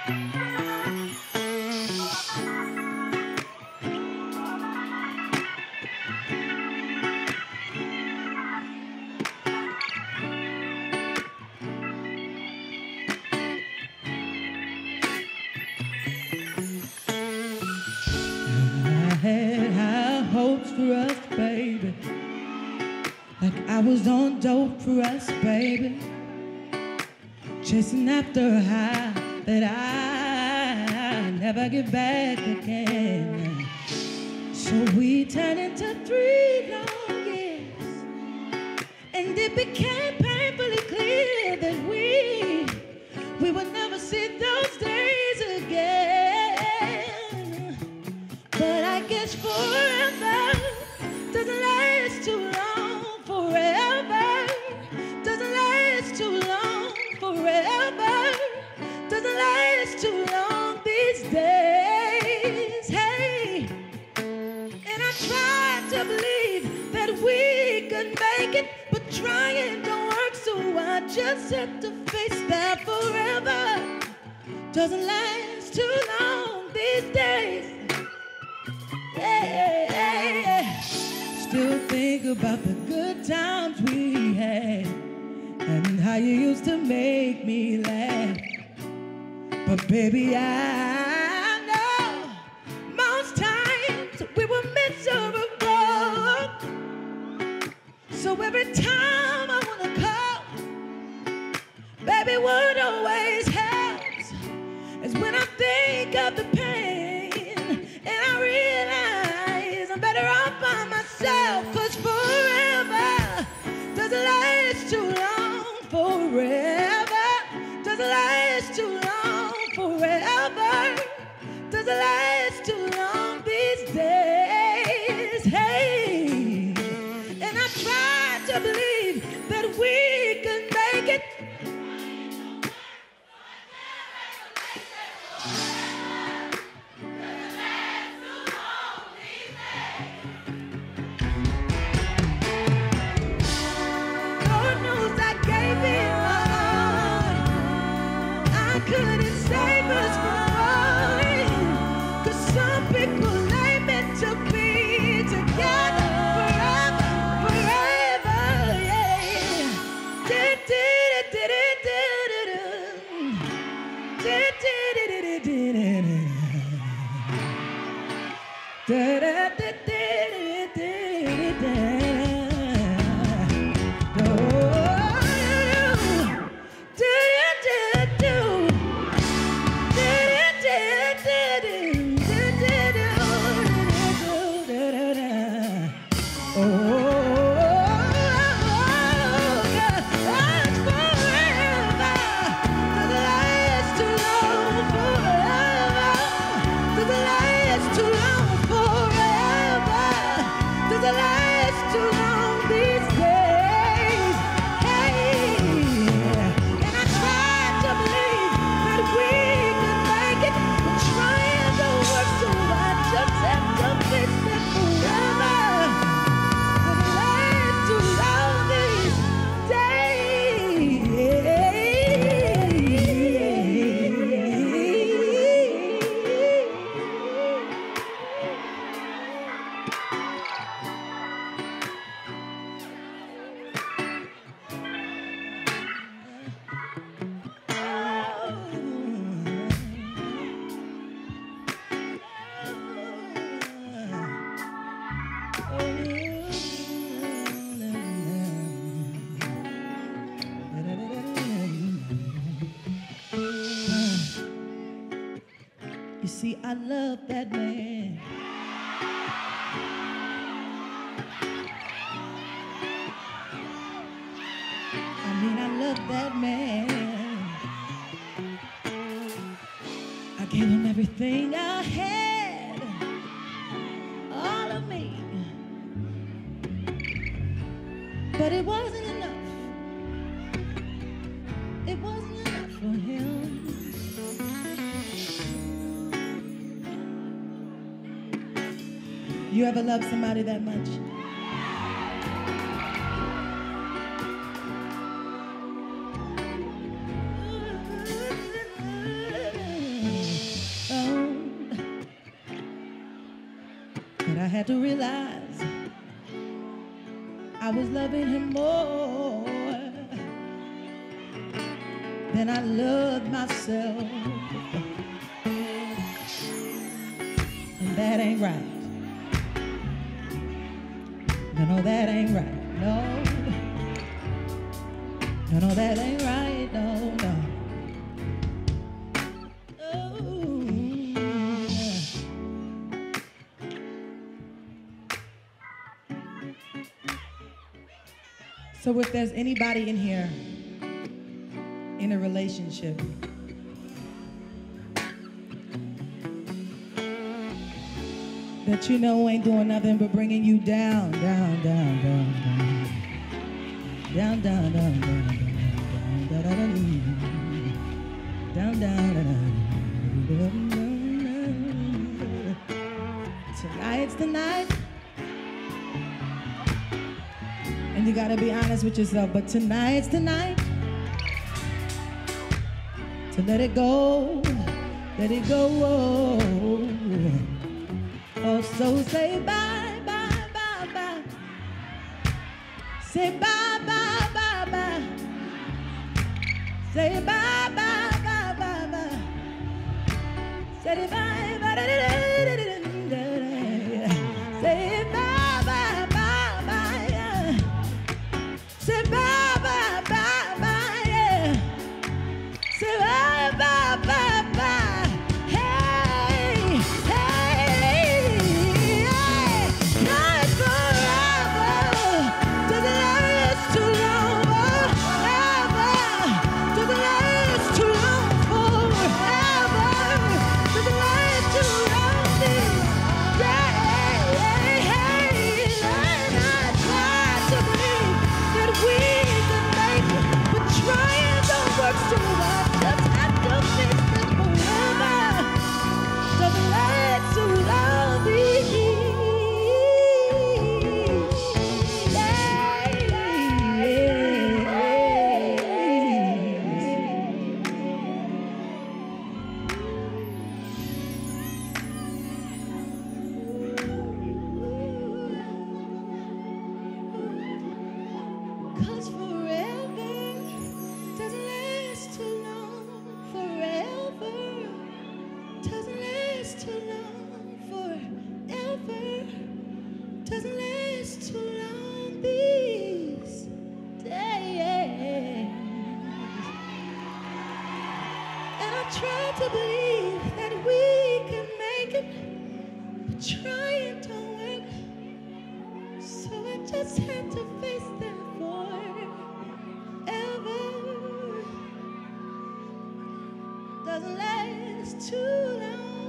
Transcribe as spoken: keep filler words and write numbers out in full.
Had high hopes for us, baby, like I was on dope for us, baby, chasing after a high that I never get back again. So we turned into three long years, and it became painfully clear that we we would never see those days again. But I guess forever doesn't last too long. Forever doesn't last too long. Forever doesn't last too long these days. Hey, and I tried to believe that we could make it, but trying don't work, so I just had to face that forever doesn't last too long these days. Yeah, yeah, yeah. Still think about the good times we had and how you used to make me laugh. But baby, I know most times we were miserable. So every time I wanna call, baby, what always helps is when I think of the pain and I realize I'm better off by myself. Cause forever doesn't last too long. Forever doesn't last too long. Forever doesn't last too long these days. Hey, and I tried to believe that we could make it. Lord knows I gave it my all. I couldn't save us from falling, 'cause some people ain't meant to be together forever, forever, yeah. Did, did, did, did, did, did, did, did, did, did. Da da da da da da da. You see, I love that man. I mean, I love that man. I gave him everything I had, all of me. But it wasn't enough. It wasn't enough for him. You ever love somebody that much? had to realize I was loving him more than I loved myself. And that ain't right. No, no, that ain't right. No. No, no, that ain't right. No, no. So if there's anybody in here in a relationship that you know ain't doing nothing but bringing you down, down, down, down, down, down, down, down, down, down, down, down, down, down. Tonight's the night. And you gotta be honest with yourself, but tonight's the night to let it go, let it go. Oh, so say bye, bye, bye, bye. Say bye, bye, bye, bye. Say bye, bye, bye, bye, bye. Say bye, bye, bye, bye. Say bye, bye, bye, bye. Say bye, bye, bye, bye, yeah. Say bye, bye, bye, bye. Hey, hey, hey. Not forever. Doesn't last too long. Forever. Doesn't last too long. Forever. Doesn't last too long. Yeah, hey, hey. And I try to believe that we can make it, but trying don't work so well. Just have to fix it forever. Doesn't last too long. Cause forever doesn't last too long. Forever doesn't last too long. Forever doesn't last too long these days. And I try to believe that we can make it, but trying don't work. So I just had to face them forever. Doesn't last too long.